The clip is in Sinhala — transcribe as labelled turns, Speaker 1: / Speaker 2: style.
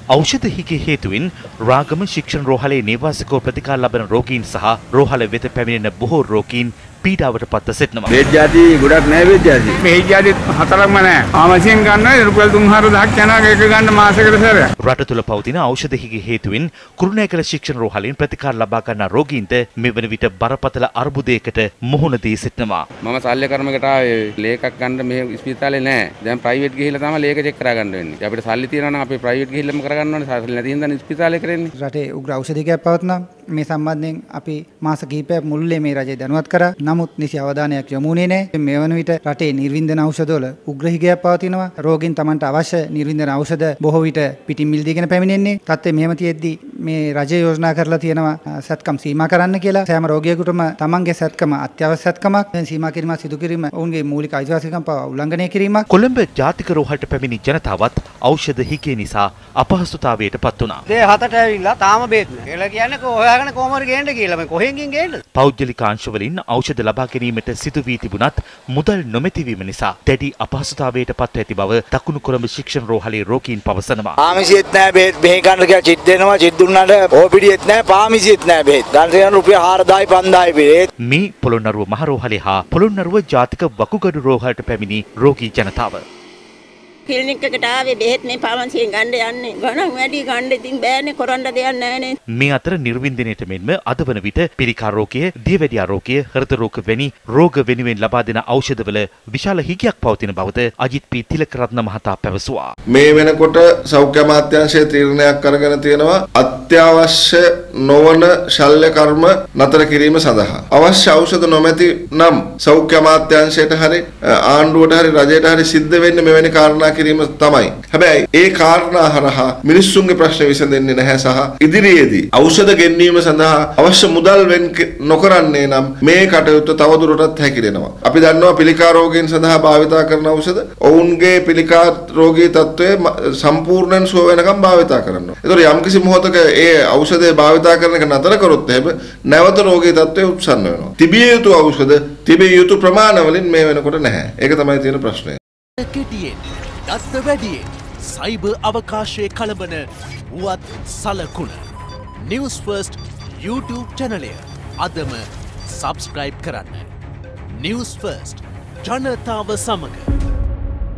Speaker 1: ඖෂධ හිගේ හේතුවෙන් රාගම ශික්ෂණ රෝහලේ නිවාසිකව ප්‍රතිකාර ලබන රෝගීන් සහ රෝහල වෙත පැමිණෙන බොහෝ රෝගීන් පීඩාවට පත්ව සිටිනවා.
Speaker 2: බෙහෙත් ಜಾති ගොඩක් නැහැ බෙහෙත් ಜಾති.
Speaker 3: බෙහෙත් ಜಾති හතරක්ම නැහැ. ආමසියෙන් ගන්න රුපියල් 3-4000ක් යනවා එක ගන්න මාසෙකට සැරයක්.
Speaker 1: රට තුළ පවතින ඖෂධ හිගේ හේතුවෙන් කුරුණෑගල ශික්ෂණ රෝහලෙන් ප්‍රතිකාර ලබා ගන්නා රෝගීන්ට මෙවන විට බරපතල අර්බුදයකට මුහුණ දී සිටිනවා.
Speaker 2: මම ශල්‍ය කර්මයකට ආවේ ලේකක් ගන්න මේ ස්පිතාලේ නැහැ. දැන් ප්‍රයිවට් ගිහිල්ලා තමයි ලේක චෙක් කරා ගන්න වෙන්නේ. අපිට සල්ලි තියෙනවා නම් අපි ප්‍රයිවට් ගිහිල්ලාම කරගන්න ඕනේ. සල්ලි නැති හින්දා ස්පිතාලේ කරන්නේ.
Speaker 4: රටේ උග්‍ර ඖෂධිකයක් පවත්නා මේ සම්බන්ධයෙන් අපි මාස කිහිපයක් මුළුල්ලේ මේ රජය දැනුවත් කරා. නමුත් නිසි අවධානයක් යොමු වුණේ නැහැ. මේ වන විට රටේ නිර්වින්දන ඖෂධවල උග්‍ර හිගයක් පවතිනවා. රෝගීන් Tamanට අවශ්‍ය නිර්වින්දන ඖෂධ බොහෝ විට පිටින් මිල්දීගෙන පැමිණෙන්නේ. තත්ත්වය මෙහෙම තියෙද්දි මේ රජය යෝජනා කරලා තියෙනවා සත්කම් සීමා කරන්න කියලා. සෑම රෝගියෙකුටම Tamanගේ සත්කම අත්‍යවශ්‍ය සත්කමක්. සීමා කිරීම සිදු කිරීම ඔවුන්ගේ මූලික අයිතිවාසිකම් පවා උල්ලංඝනය කිරීමක්.
Speaker 1: කොළඹ ජාතික රෝහලට පැමිණි ජනතාවත් ඖෂධ හිගේ නිසා අපහසුතාවයට පත් වුණා.
Speaker 5: දේ 7ට ඇවිල්ලා තාම බේත් නැහැ. කියලා කියන්නේ හොයාගෙන කොහොමද ගේන්න කියලා. මේ කොහෙන් ගේන්නද?
Speaker 1: පෞද්ගලික අංශවලින් ඖෂධ ලබා ගැනීමට සිදු වී තිබුණත් මුදල් නොමැතිවීම නිසා දැඩි අපහසුතාවයට පත්ව ඇති බව දකුණු කොළඹ ශික්ෂණ රෝහලේ රෝගීන් පවසනවා.
Speaker 6: පාමිසියෙත් නැහැ බෙහෙත් මෙහි ගන්න කියලා චිත් දෙනවා. චිත් දුන්නාට ඕපිඩියෙත් නැහැ පාමිසියෙත් නැහැ බෙහෙත්. ගන්න යන රුපියල් 4000යි 5000යි බෙහෙත්.
Speaker 1: මේ පොළොන්නරුව මහ රෝහලේ හා පොළොන්නරුව ජාතික වකුගඩු රෝහලට පැමිණි රෝගී ජනතාව.
Speaker 7: ක්ලිනික් එකට ආවේ බෙහෙත් මේ පාමසියෙන් ගන්න යන්නේ. ගණන් වැඩි ගන්න ඉතින් බෑනේ කරන්න දෙයක් නැහැනේ.
Speaker 1: මේ අතර නිර්වින්දනයට මෙන්ම අද වන විට පිළිකා රෝගය, දියවැඩියා රෝගය, හෘද රෝග වැනි රෝග වෙනුවෙන් ලබා දෙන ඖෂධවල විශාල හිගයක් පවතින බවද අජිත් පී තිලකරත්න මහතා පැවසුවා.
Speaker 8: මේ වෙනකොට සෞඛ්‍ය අමාත්‍යාංශයේ තීරණයක් අරගෙන තියෙනවා අත්‍යවශ්‍ය නොවන ශල්‍ය කර්ම නතර කිරීම සඳහා. අවශ්‍ය ඖෂධ නොමැති නම් සෞඛ්‍ය අමාත්‍යාංශයට හරි ආණ්ඩුවට හරි රජයට හරි සිද්ධ වෙන්නේ මෙවැනි කාරණා කිරීම තමයි. හැබැයි ඒ කාරණා හරහා මිනිස්සුන්ගේ ප්‍රශ්න විසඳෙන්නේ නැහැ සහ ඉදිරියේදී ඖෂධ ගෙන්වීම සඳහා අවශ්‍ය මුදල් වෙන් නොකරන්නේ නම් මේ කටයුත්ත තවදුරටත් හැකිලෙනවා. අපි දන්නවා පිළිකා රෝගීන් සඳහා භාවිතා කරන ඖෂධ ඔවුන්ගේ පිළිකා රෝගී තත්ත්වය සම්පූර්ණයෙන් සුව වෙනකම් භාවිතා කරනවා. ඒතකොට යම්කිසි මොහොතක ඒ ඖෂධය භාවිතා කරන එක නතර කරොත් එහෙම නැවත රෝගී තත්ත්වය උත්සන්න වෙනවා. තිබිය යුතු ඖෂධ තිබිය යුතු ප්‍රමාණ වලින් මේ වෙනකොට නැහැ. ඒක තමයි තියෙන ප්‍රශ්නය.
Speaker 9: දත්ත වැඩියෙන් සයිබර් අවකාශයේ කළඹන වුවත් සලකුණ News First YouTube channelය අදම subscribe කරන්න. News First ජනතාව සමග